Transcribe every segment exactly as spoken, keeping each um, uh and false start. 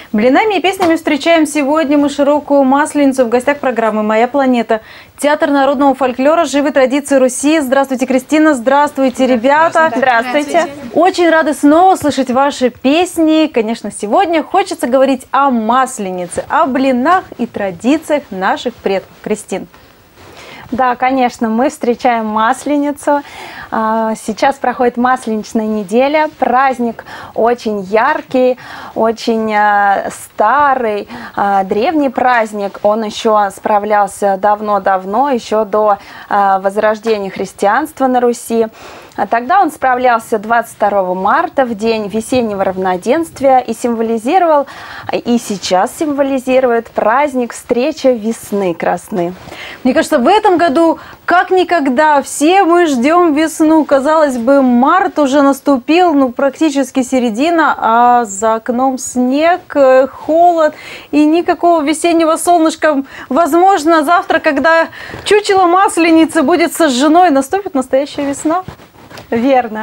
Блинами и песнями встречаем сегодня мы широкую Масленицу. В гостях программы «Моя планета». Театр народного фольклора «Живые традиции Руси». Здравствуйте, Кристина. Здравствуйте, ребята. Здравствуйте. Здравствуйте. Очень рады снова слышать ваши песни. Конечно, сегодня хочется говорить о Масленице, о блинах и традициях наших предков. Кристин. Да, конечно, мы встречаем Масленицу. Сейчас проходит Масленичная неделя. Праздник очень яркий, очень старый, древний праздник. Он еще справлялся давно-давно, еще до возрождения христианства на Руси. Тогда он справлялся двадцать второго марта, в день весеннего равноденствия, и символизировал, и сейчас символизирует праздник встречи весны красны. Мне кажется, в этом году, как никогда, все мы ждем весну. Казалось бы, март уже наступил, ну, практически середина, а за окном снег, холод и никакого весеннего солнышка. Возможно, завтра, когда чучело Масленицы будет сожжено, наступит настоящая весна. Верно.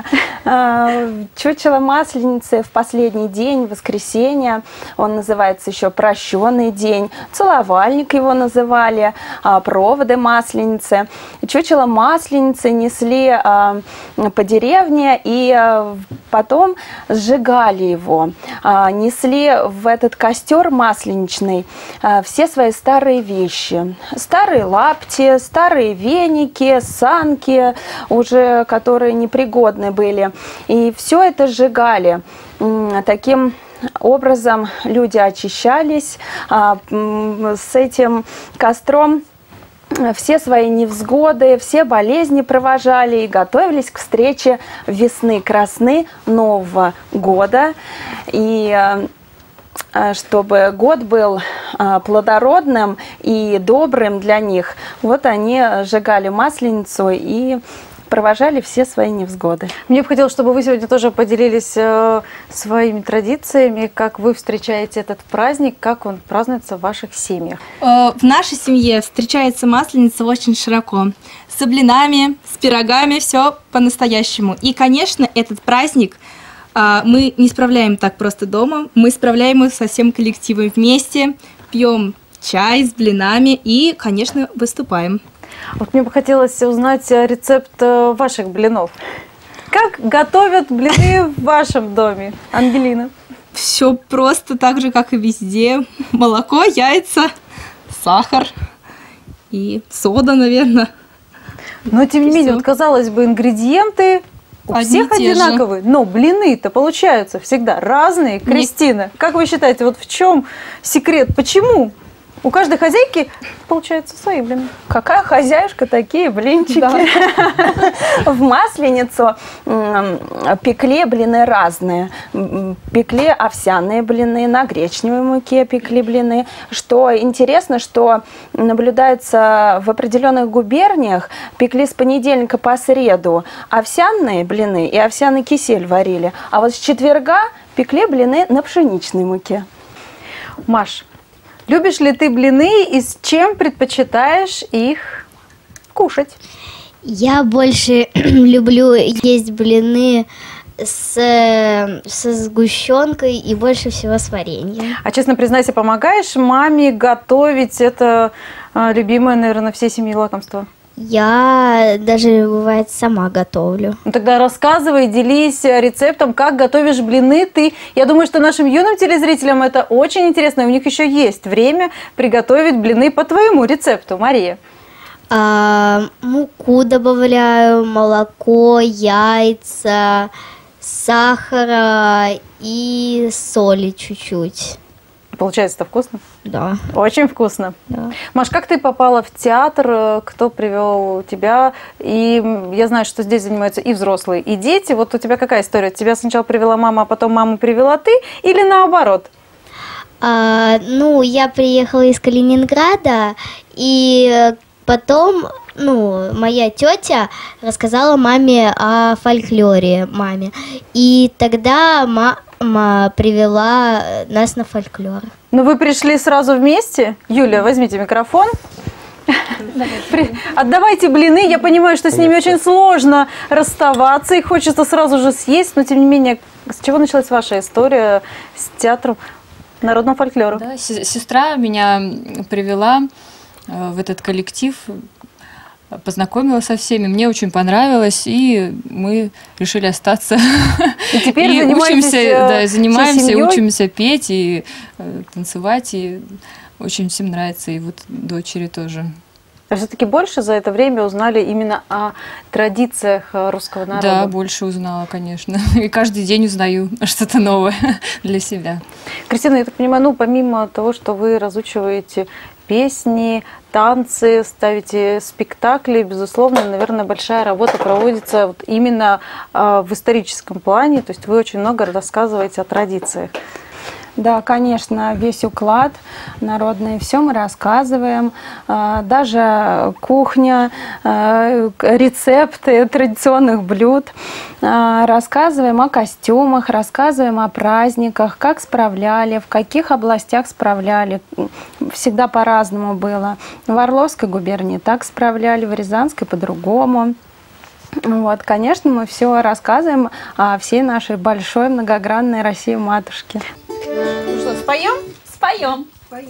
Чучело Масленицы в последний день, воскресенья, он называется еще прощенный день, целовальник его называли, проводы Масленицы. Чучело Масленицы несли по деревне и потом сжигали его. Несли в этот костер масленичный все свои старые вещи. Старые лапти, старые веники, санки, уже которые не пригодны были. И все это сжигали. Таким образом люди очищались. С этим костром все свои невзгоды, все болезни провожали и готовились к встрече весны красны, Нового года. И чтобы год был плодородным и добрым для них, вот они сжигали Масленицу и провожали все свои невзгоды. Мне бы хотелось, чтобы вы сегодня тоже поделились э, своими традициями, как вы встречаете этот праздник, как он празднуется в ваших семьях. Э, в нашей семье встречается Масленица очень широко. С блинами, с пирогами, все по-настоящему. И, конечно, этот праздник э, мы не справляем так просто дома, мы справляем его со всем коллективом вместе, пьем чай с блинами и, конечно, выступаем. Вот мне бы хотелось узнать рецепт ваших блинов. Как готовят блины в вашем доме, Ангелина? Все просто так же, как и везде. Молоко, яйца, сахар и сода, наверное. Но тем не менее, вот, казалось бы, ингредиенты у Одни всех одинаковые, же. Но блины-то получаются всегда разные. Кристина, Нет. как вы считаете, вот в чем секрет? Почему? У каждой хозяйки получаются свои блины. Какая хозяюшка, такие блинчики. Да. В Масленицу пекли блины разные. Пекли овсяные блины, на гречневой муке пекли блины. Что интересно, что наблюдается в определенных губерниях, пекли с понедельника по среду овсяные блины и овсяный кисель варили. А вот с четверга пекли блины на пшеничной муке. Маш, любишь ли ты блины и с чем предпочитаешь их кушать? Я больше люблю есть блины с, со сгущенкой и больше всего с вареньем. А честно признайся, помогаешь маме готовить это любимое, наверное, всей семьи лакомство? Я даже, бывает, сама готовлю. Ну, тогда рассказывай, делись рецептом, как готовишь блины ты. Я думаю, что нашим юным телезрителям это очень интересно. У них еще есть время приготовить блины по твоему рецепту, Мария. А, муку добавляю, молоко, яйца, сахара и соли чуть-чуть. Получается-то вкусно? Да. Очень вкусно. Да. Маш, как ты попала в театр? Кто привел тебя? И я знаю, что здесь занимаются и взрослые, и дети. Вот у тебя какая история? Тебя сначала привела мама, а потом маму привела ты? Или наоборот? А, ну, я приехала из Калининграда, и потом, ну, моя тетя рассказала маме о фольклоре, маме. И тогда мама привела нас на фольклор. Ну, вы пришли сразу вместе? Юля, возьмите микрофон. Отдавайте блины. Я понимаю, что с ними очень сложно расставаться. Их хочется сразу же съесть. Но, тем не менее, с чего началась ваша история с театром? народного фольклора. Да, сестра меня привела в этот коллектив, познакомила со всеми, мне очень понравилось, и мы решили остаться. И теперь и учимся, да, занимаемся, семьей? учимся петь и э, танцевать, и очень всем нравится, и вот дочери тоже. А все-таки больше за это время узнали именно о традициях русского народа? Да, больше узнала, конечно. И каждый день узнаю что-то новое для себя. Кристина, я так понимаю, ну, помимо того, что вы разучиваете песни, танцы, ставите спектакли, безусловно, наверное, большая работа проводится вот именно э, в историческом плане, то есть вы очень много рассказываете о традициях. Да, конечно, весь уклад народный, все мы рассказываем, даже кухня, рецепты традиционных блюд. Рассказываем о костюмах, рассказываем о праздниках, как справляли, в каких областях справляли. Всегда по-разному было. В Орловской губернии так справляли, в Рязанской по-другому. Вот, конечно, мы все рассказываем о всей нашей большой многогранной России-матушке. Ну что, споем? Споем. Споем.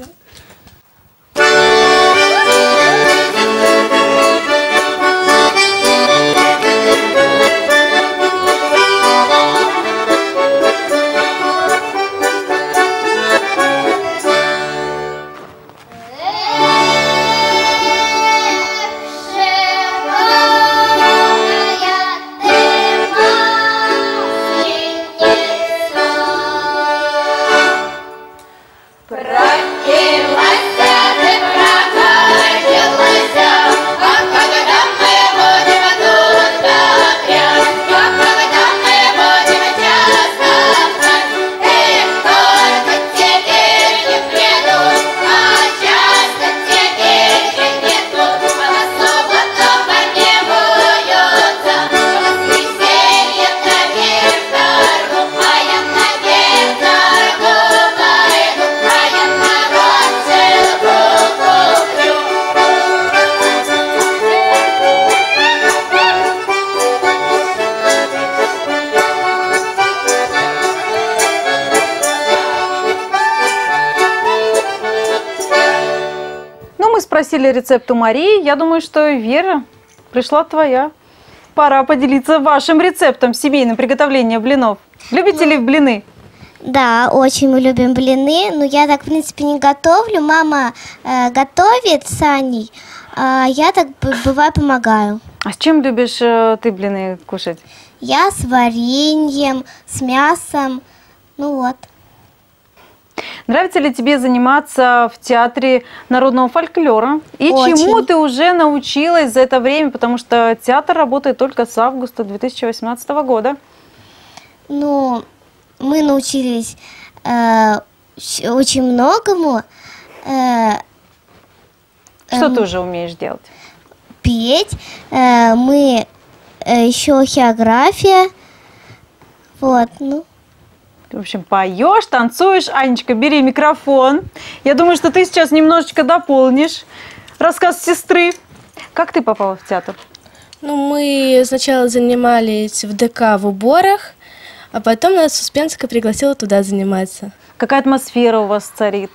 Спросили рецепт у Марии. Я думаю, что, Вера, пришла твоя. Пора поделиться вашим рецептом семейным приготовления блинов. Любите ли блины? Да, очень мы любим блины, но я так, в принципе, не готовлю. Мама э, готовит с Аней, а я так, бываю, помогаю. А с чем любишь э, ты блины кушать? Я с вареньем, с мясом, ну вот. Нравится ли тебе заниматься в театре народного фольклора? И Очень. чему ты уже научилась за это время? Потому что театр работает только с августа две тысячи восемнадцатого года. Ну, мы научились э, очень многому. Э, Что эм, ты уже умеешь делать? Петь. Э, мы э, еще хореография. Вот, ну. Ты, в общем, поешь, танцуешь. Анечка, бери микрофон. Я думаю, что ты сейчас немножечко дополнишь рассказ сестры. Как ты попала в театр? Ну, мы сначала занимались в ДК в уборах, а потом нас Успенская пригласила туда заниматься. Какая атмосфера у вас царит?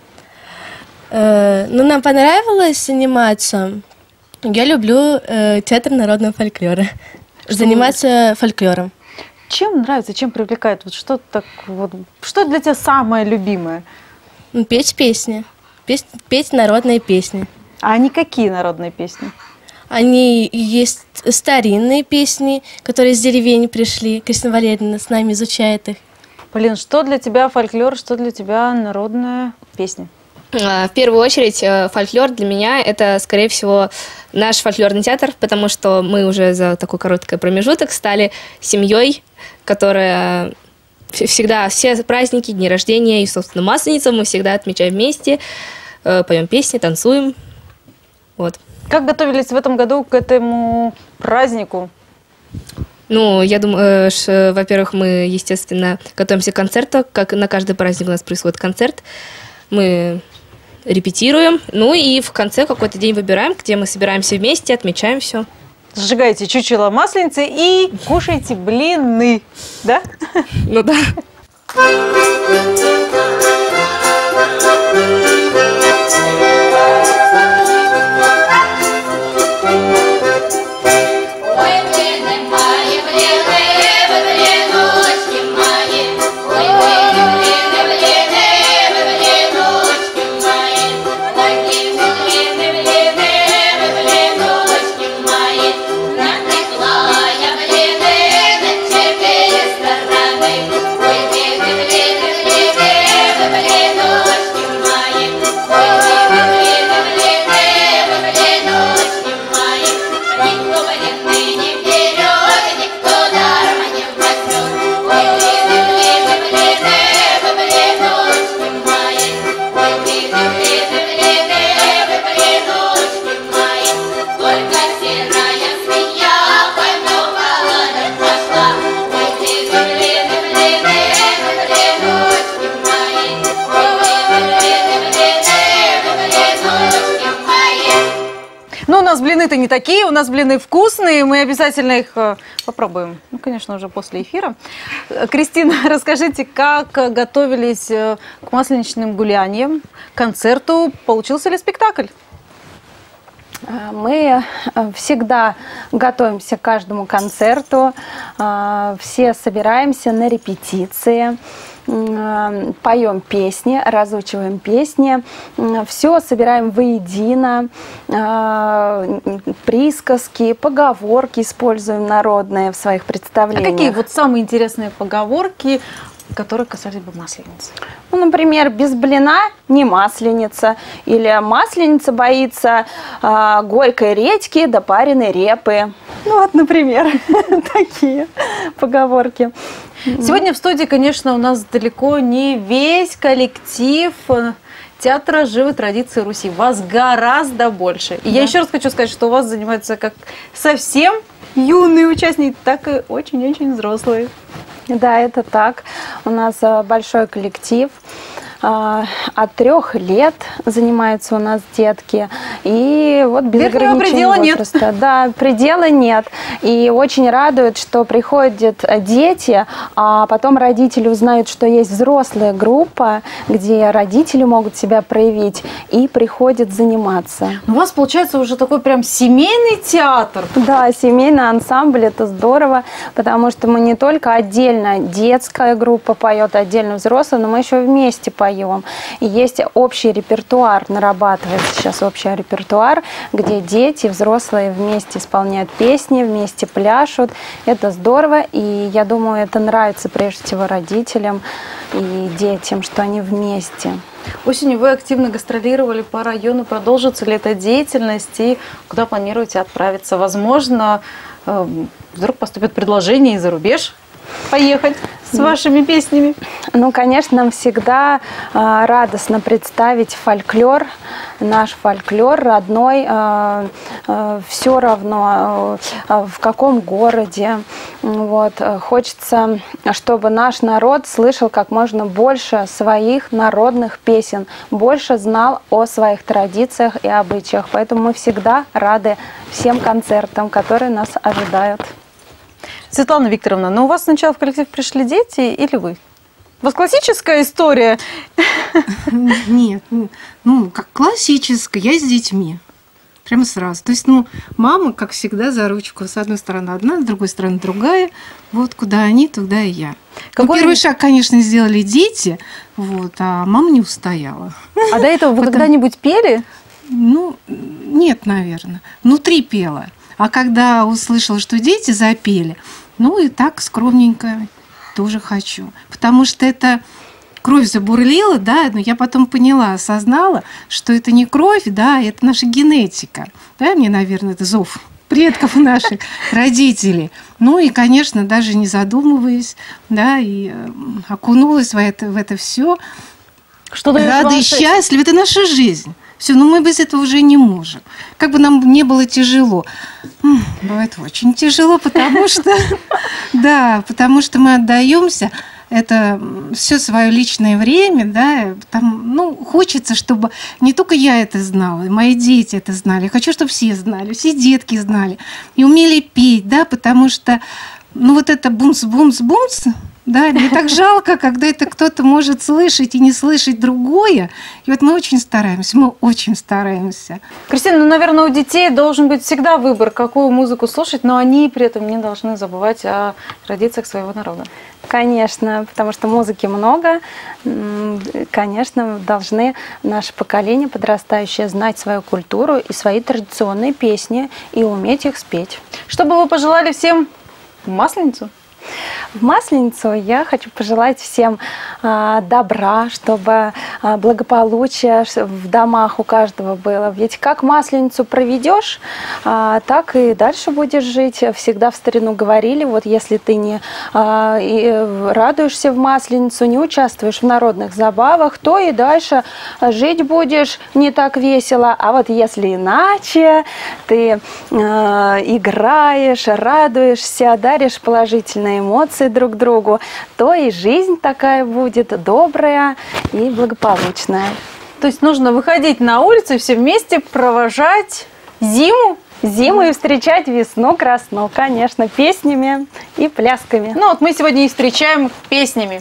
Э, ну, нам понравилось заниматься. Я люблю э, театр народного фольклора. Что заниматься фольклором. Чем нравится, чем привлекает? Вот что так вот, что для тебя самое любимое? Ну, петь песни. Петь, петь народные песни. А они какие народные песни? Они есть старинные песни, которые из деревень пришли. Кристина Валерьевна с нами изучает их. Полин, что для тебя фольклор, что для тебя народная песня? В первую очередь, фольклор для меня – это, скорее всего, наш фольклорный театр, потому что мы уже за такой короткий промежуток стали семьей, которая всегда, все праздники, дни рождения и, собственно, Масленицу мы всегда отмечаем вместе, поем песни, танцуем. Вот. Как готовились в этом году к этому празднику? Ну, я думаю, что, во-первых, мы, естественно, готовимся к концерту, как на каждый праздник у нас происходит концерт. Мы репетируем, ну и в конце какой-то день выбираем, где мы собираемся вместе, отмечаем все. Сжигаете чучело Масленицы и кушаете блины, да? Ну да. нас блины-то не такие, у нас блины вкусные, мы обязательно их э, попробуем. Ну, конечно, уже после эфира. Э, Кристина, расскажите, как готовились э, к масленичным гуляниям, к концерту, получился ли спектакль? Мы всегда готовимся к каждому концерту, все собираемся на репетиции, поем песни, разучиваем песни, все собираем воедино, присказки, поговорки используем народные в своих представлениях. А какие вот самые интересные поговорки, которые касались бы масленицы? Ну, например, без блина не масленица. Или масленица боится э, горькой редьки да пареной репы. Ну вот, например, такие поговорки. Сегодня в студии, конечно, у нас далеко не весь коллектив театра «Живы традиции Руси». Вас гораздо больше. И да. Я еще раз хочу сказать, что у вас занимаются как совсем юные участники, так и очень-очень взрослые. Да, это так. У нас большой коллектив. От трех лет занимаются у нас детки. И вот без Верхнего предела возраста. Нет. Да, предела нет. И очень радует, что приходят дети, а потом родители узнают, что есть взрослая группа, где родители могут себя проявить, и приходят заниматься. У вас получается уже такой прям семейный театр. Да, семейный ансамбль, это здорово, потому что мы не только отдельно детская группа поет, отдельно взрослая, но мы еще вместе поем. И есть общий репертуар, нарабатывается сейчас общий репертуар, где дети, взрослые вместе исполняют песни, вместе пляшут. Это здорово, и я думаю, это нравится прежде всего родителям и детям, что они вместе. Осенью вы активно гастролировали по району. Продолжится ли эта деятельность и куда планируете отправиться? Возможно, вдруг поступит предложение из-за рубеж поехать с вашими песнями? Ну, конечно, нам всегда э, радостно представить фольклор, наш фольклор родной, э, э, все равно э, в каком городе. Вот. Хочется, чтобы наш народ слышал как можно больше своих народных песен, больше знал о своих традициях и обычаях. Поэтому мы всегда рады всем концертам, которые нас ожидают. Светлана Викторовна, но у вас сначала в коллектив пришли дети или вы? У вас классическая история? Нет, ну, как классическая, я с детьми. Прямо сразу. То есть, ну, мама, как всегда, за ручку. С одной стороны одна, с другой стороны другая. Вот куда они, туда и я. Ну, первый шаг, конечно, сделали дети, вот, а мама не устояла. А до этого вы Потом... когда-нибудь пели? Ну, нет, наверное. Внутри пела. А когда услышала, что дети запели, ну и так скромненько тоже хочу. Потому что это кровь забурлила, да, но я потом поняла, осознала, что это не кровь, да, это наша генетика. Да, мне, наверное, это зов предков наших, родителей. Ну и, конечно, даже не задумываясь, да, и окунулась в это, в это все. Что рада и счастлива, это наша жизнь. Все, но мы без этого уже не можем. Как бы нам не было тяжело. Бывает очень тяжело, потому что, да, потому что мы отдаемся. Это все свое личное время, да, там, ну, хочется, чтобы не только я это знала, мои дети это знали. Я хочу, чтобы все знали, все детки знали и умели петь, да, потому что, ну, вот это бумс-бумс-бумс, да, мне так жалко, когда это кто-то может слышать и не слышать другое. И вот мы очень стараемся, мы очень стараемся. Кристина, ну, наверное, у детей должен быть всегда выбор, какую музыку слушать, но они при этом не должны забывать о традициях своего народа. Конечно, потому что музыки много. Конечно, должны наше поколение подрастающее знать свою культуру и свои традиционные песни и уметь их спеть. Что бы вы пожелали всем в Масленицу? В Масленицу я хочу пожелать всем а, добра, чтобы а, благополучие в домах у каждого было. Ведь как Масленицу проведешь, а, так и дальше будешь жить. Всегда в старину говорили, вот если ты не а, и радуешься в Масленицу, не участвуешь в народных забавах, то и дальше жить будешь не так весело. А вот если иначе, ты а, играешь, радуешься, даришь положительные эмоции друг другу, то и жизнь такая будет добрая и благополучная. То есть нужно выходить на улицу и все вместе провожать зиму Зиму и встречать весну красну, конечно, песнями и плясками. Ну вот мы сегодня и встречаем песнями.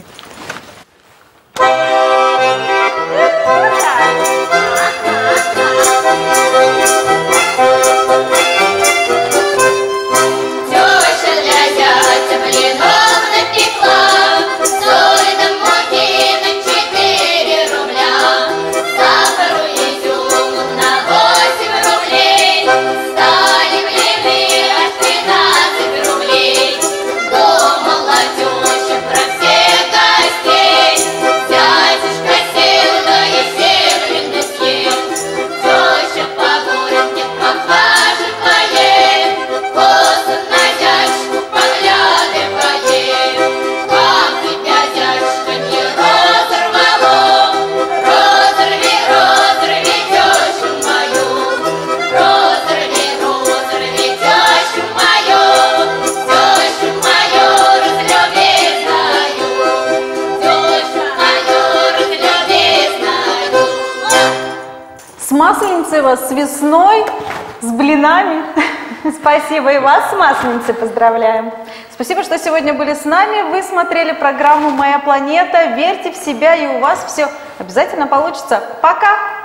С Масленицей вас, с весной, с блинами. Спасибо, и вас с Масленицей поздравляем. Спасибо, что сегодня были с нами. Вы смотрели программу «Моя планета». Верьте в себя, и у вас все обязательно получится. Пока!